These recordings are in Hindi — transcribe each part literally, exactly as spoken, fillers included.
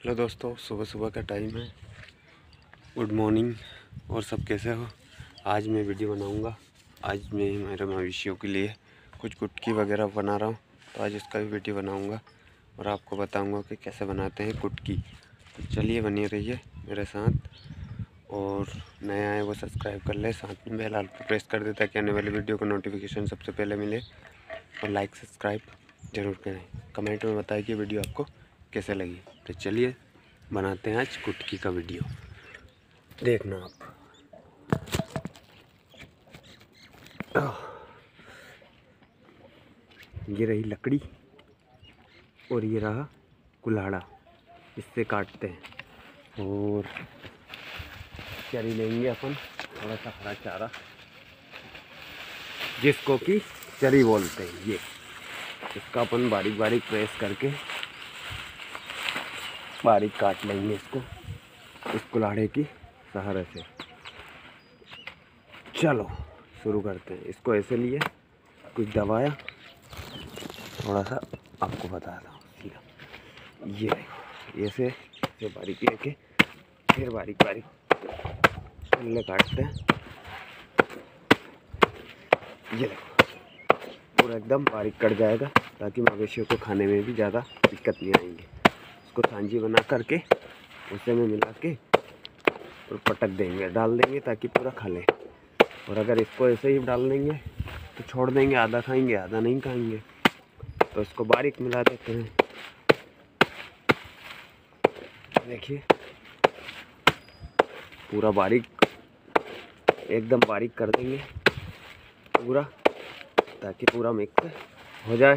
हेलो दोस्तों, सुबह सुबह का टाइम है। Good morning. और सब कैसे हो? आज मैं वीडियो बनाऊंगा। आज मैं मेरे मवेशियों के लिए कुछ कुटकी वगैरह बना रहा हूं, तो आज उसका भी वीडियो बनाऊंगा और आपको बताऊंगा कि कैसे बनाते हैं कुटकी। तो चलिए बने रहिए मेरे साथ, और नया आए वो सब्सक्राइब कर ले, साथ में बेल आइकन प्रेस कर दे ताकि आने वाली वीडियो का नोटिफिकेशन सबसे पहले मिले। और लाइक सब्सक्राइब ज़रूर करें। कमेंट में बताइए कि वीडियो आपको कैसे लगी। तो चलिए बनाते हैं आज कुटकी का वीडियो, देखना आप। ये रही लकड़ी और ये रहा कुल्हाड़ा, इससे काटते हैं। और चरी लेंगे अपन, थोड़ा सा हरा चारा जिसको कि चरी बोलते हैं। ये इसका अपन बारीक बारीक प्रेस करके बारीक काट लेंगे इसको इस कुल्हाड़े की सहारे से। चलो शुरू करते हैं। इसको ऐसे लिए, कुछ दबाया, थोड़ा सा आपको बताता हूँ सीधा। ये देखो, ऐसे ऐसे बारीक लेके फिर बारीक बारीक पल्ले काटते हैं। ये देखो पूरा एकदम बारीक कट जाएगा ताकि मवेशियों को खाने में भी ज़्यादा दिक्कत नहीं आएंगी। इसको सांजी बना करके उसे में मिला के और पटक देंगे, डाल देंगे ताकि पूरा खा लें। और अगर इसको ऐसे ही डाल देंगे तो छोड़ देंगे, आधा खाएंगे आधा नहीं खाएंगे। तो इसको बारीक मिला देते हैं। देखिए पूरा बारीक, एकदम बारीक कर देंगे पूरा, ताकि पूरा मिक्स हो जाए।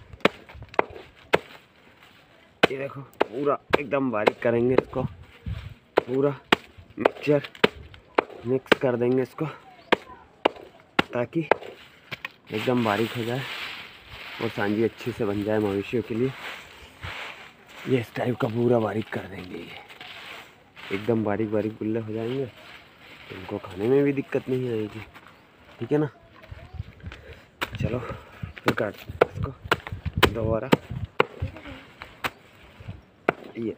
ये देखो पूरा एकदम बारीक करेंगे इसको, पूरा मिक्सचर मिक्स कर देंगे इसको ताकि एकदम बारीक हो जाए और सांजी अच्छे से बन जाए मवेशियों के लिए। ये इस टाइप का पूरा बारीक कर देंगे। ये एकदम बारीक बारीक गुल्ले हो जाएंगे तो इनको खाने में भी दिक्कत नहीं आएगी। ठीक है ना? चलो फिर काट इसको दोबारा। ये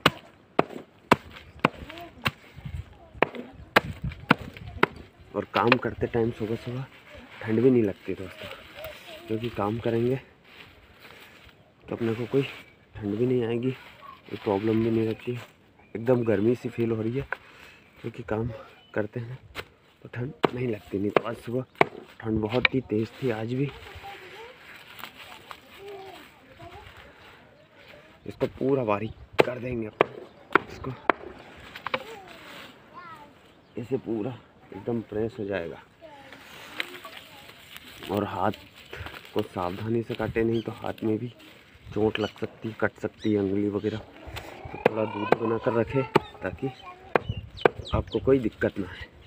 और काम करते टाइम सुबह सुबह ठंड भी नहीं लगती दोस्तों, क्योंकि काम करेंगे तो अपने को कोई ठंड भी नहीं आएगी, कोई प्रॉब्लम भी नहीं रहती। एकदम गर्मी सी फील हो रही है क्योंकि काम करते हैं तो ठंड नहीं लगती। नहीं तो आज सुबह ठंड बहुत ही तेज़ थी, आज भी। इसको पूरा बारीक कर देंगे अपन। इसको ऐसे पूरा एकदम प्रेस हो जाएगा। और हाथ को सावधानी से काटे, नहीं तो हाथ में भी चोट लग सकती, कट सकती है अंगुली वगैरह। तो थोड़ा दूर बना कर रखें ताकि आपको कोई दिक्कत ना आए।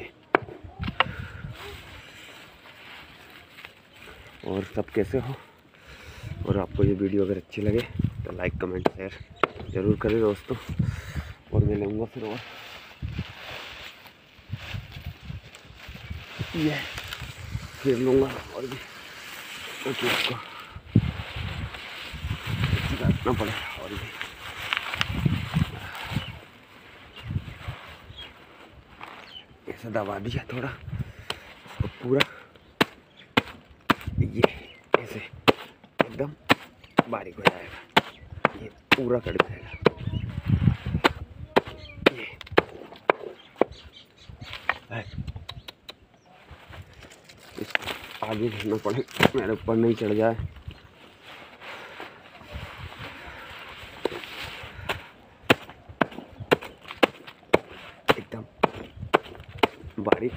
और सब कैसे हो? और आपको ये वीडियो अगर अच्छी लगे तो लाइक कमेंट शेयर ज़रूर करें दोस्तों। और मैं लूँगा फिर और ये फिर लूँगा और भी, क्योंकि इसको काटना पड़ेगा। और भी ऐसा दबा दिया थोड़ा, इसको पूरा ये ऐसे एकदम बारीक हो जाएगा। ये पूरा कट जाएगा। ये इसको आगे घुसना पड़े, मेरे ऊपर नहीं चढ़ जाए। एकदम बारीक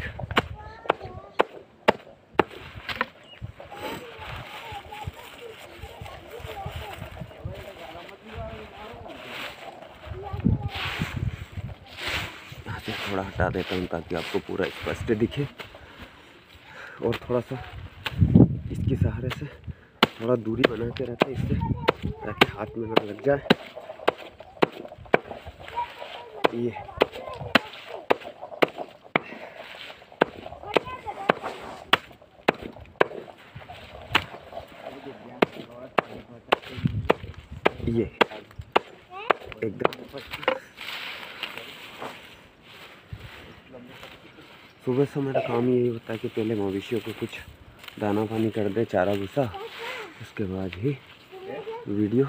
थोड़ा हटा देता हूँ ताकि आपको पूरा स्पष्ट दिखे। और थोड़ा सा इसके सहारे से थोड़ा दूरी बनाते रहते हैं इससे, ताकि हाथ में ना लग जाए। ये ये एकदम सुबह से मेरा काम यही होता है कि पहले मवेशियों को कुछ दाना पानी कर दे, चारा भूसा, उसके बाद ही वीडियो।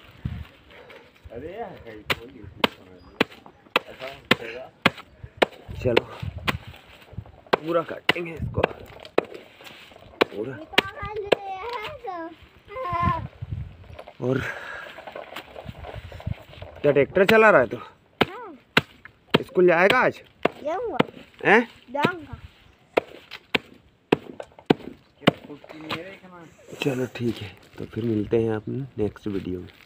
चलो पूरा काटेंगे इसको पूरा। और क्या ट्रैक्टर चला रहा है तो? स्कूल जाएगा आज? हैं? चलो ठीक है, तो फिर मिलते हैं अपने नेक्स्ट वीडियो में।